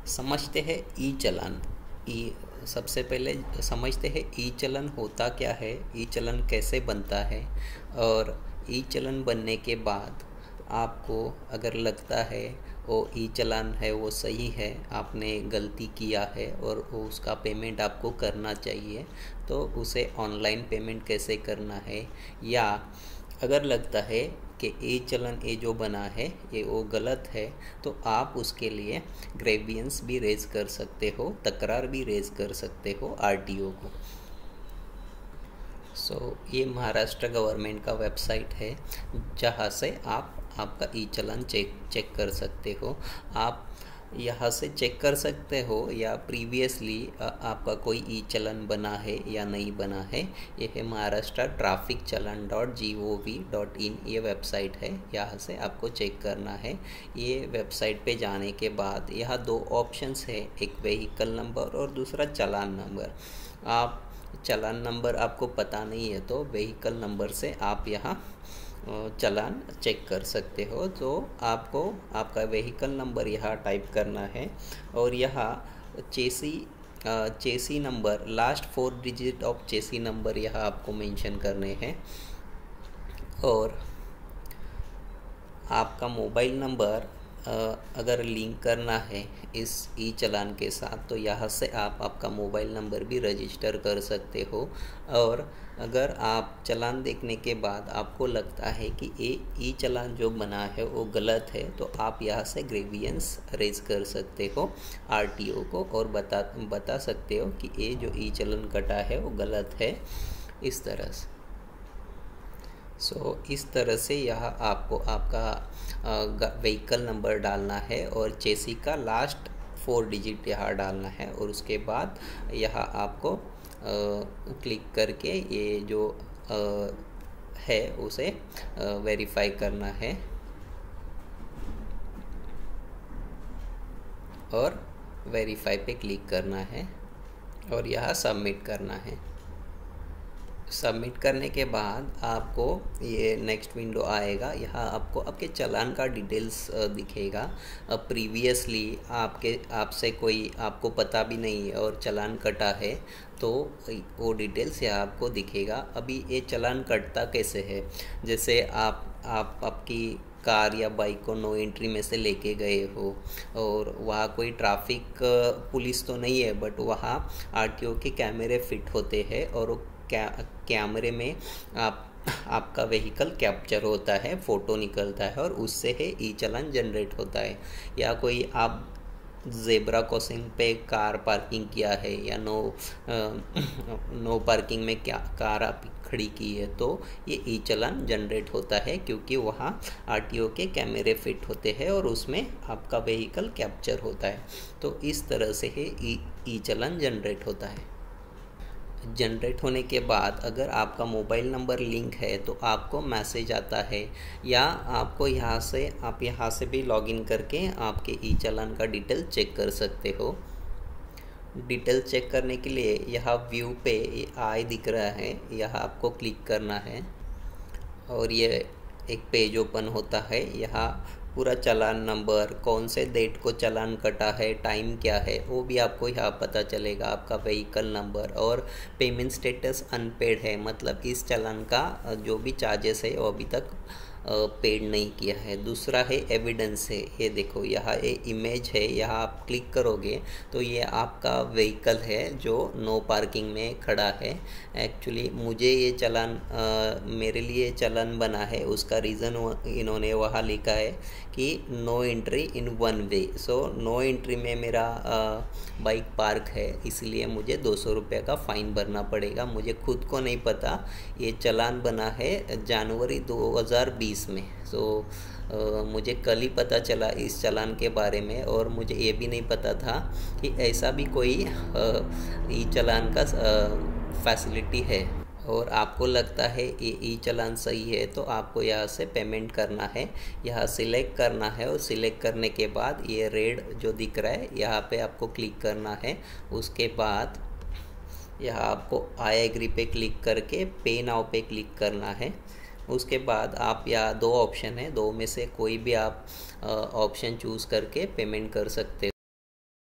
समझते हैं ई चालान। ई सबसे पहले समझते हैं ई चालान होता क्या है, ई चालान कैसे बनता है। और ई चालान बनने के बाद आपको अगर लगता है वो ई चालान है वो सही है, आपने गलती किया है और वो उसका पेमेंट आपको करना चाहिए, तो उसे ऑनलाइन पेमेंट कैसे करना है। या अगर लगता है कि ये चालान ये जो बना है ये वो गलत है, तो आप उसके लिए ग्रेवियंस भी रेज कर सकते हो, तकरार भी रेज कर सकते हो आरटीओ को। ये महाराष्ट्र गवर्नमेंट का वेबसाइट है जहाँ से आप आपका ई चालान चेक कर सकते हो। आप यहाँ से चेक कर सकते हो या प्रीवियसली आपका कोई ई चालान बना है या नहीं बना है। ये है महाराष्ट्र ट्रैफिक चालान .gov.in, ये वेबसाइट है, यहाँ से आपको चेक करना है। ये वेबसाइट पे जाने के बाद यहाँ दो ऑप्शंस है, एक व्हीकल नंबर और दूसरा चालान नंबर। आप चालान नंबर आपको पता नहीं है तो व्हीकल नंबर से आप यहाँ चालान चेक कर सकते हो। तो आपको आपका व्हीकल नंबर यहाँ टाइप करना है और यहाँ chassis number, last 4 digit of chassis number यहाँ आपको मेंशन करने हैं। और आपका मोबाइल नंबर अगर लिंक करना है इस ई चालान के साथ तो यहाँ से आप आपका मोबाइल नंबर भी रजिस्टर कर सकते हो। और अगर आप चालान देखने के बाद आपको लगता है कि ये ई चालान जो बना है वो गलत है, तो आप यहाँ से ग्रेवियंस रेज कर सकते हो आरटीओ को और बता सकते हो कि ये जो ई चालान कटा है वो गलत है, इस तरह से। इस तरह से यहाँ आपको आपका व्हीकल नंबर डालना है और चेसी का लास्ट 4 डिजिट यहाँ डालना है और उसके बाद यहाँ आपको क्लिक करके ये जो है उसे वेरीफाई करना है और वेरीफाई पे क्लिक करना है और यहाँ सबमिट करना है। सबमिट करने के बाद आपको ये नेक्स्ट विंडो आएगा, यहाँ आपको आपके चालान का डिटेल्स दिखेगा। प्रीवियसली आपसे कोई आपको पता भी नहीं है और चालान कटा है तो वो डिटेल्स यहाँ आपको दिखेगा। अभी ये चालान कटता कैसे है, जैसे आप आपकी कार या बाइक को नो एंट्री में से लेके गए हो और वहाँ कोई ट्रैफिक पुलिस तो नहीं है, बट वहाँ आरटीओ के कैमरे फिट होते हैं और वो कैमरे में आपका व्हीकल कैप्चर होता है, फ़ोटो निकलता है और उससे है ई चालान जनरेट होता है। या कोई आप ज़ेब्रा क्रॉसिंग पे कार पार्किंग किया है या नो पार्किंग में क्या कार आप खड़ी की है, तो ये ई चालान जनरेट होता है क्योंकि वहाँ आरटीओ के कैमरे फिट होते हैं और उसमें आपका व्हीकल कैप्चर होता है। तो इस तरह से है ई चालान जनरेट होता है। जनरेट होने के बाद अगर आपका मोबाइल नंबर लिंक है तो आपको मैसेज आता है, या आपको यहाँ से भी लॉगिन करके आपके ई चालान का डिटेल चेक कर सकते हो। डिटेल चेक करने के लिए यहाँ व्यू पे आई दिख रहा है, यहाँ आपको क्लिक करना है और ये एक पेज ओपन होता है। यहाँ पूरा चालान नंबर, कौन से डेट को चालान कटा है, टाइम क्या है, वो भी आपको यहाँ पता चलेगा। आपका व्हीकल नंबर और पेमेंट स्टेटस अनपेड है, मतलब इस चालान का जो भी चार्जेस है वो अभी तक पेड नहीं किया है। दूसरा है एविडेंस है, ये देखो यहाँ ये इमेज है, यहाँ आप क्लिक करोगे तो ये आपका व्हीकल है जो नो पार्किंग में खड़ा है। एक्चुअली मुझे ये चालान मेरे लिए चालान बना है, उसका रीज़न इन्होंने वहाँ लिखा है कि no entry in one way. No entry में मेरा बाइक पार्क है, इसलिए मुझे 200 रुपये का फ़ाइन भरना पड़ेगा। मुझे खुद को नहीं पता ये चालान बना है जनवरी 2020 में। मुझे कल ही पता चला इस चालान के बारे में और मुझे ये भी नहीं पता था कि ऐसा भी कोई ई चालान का फैसिलिटी है। और आपको लगता है ये ई चालान सही है तो आपको यहाँ से पेमेंट करना है, यहाँ सिलेक्ट करना है और सिलेक्ट करने के बाद ये रेड जो दिख रहा है यहाँ पे आपको क्लिक करना है। उसके बाद यहाँ आपको आई एग्री पे क्लिक करके पे नाउ पे क्लिक करना है। उसके बाद आप यहाँ 2 ऑप्शन है, 2 में से कोई भी आप ऑप्शन चूज़ करके पेमेंट कर सकते हो।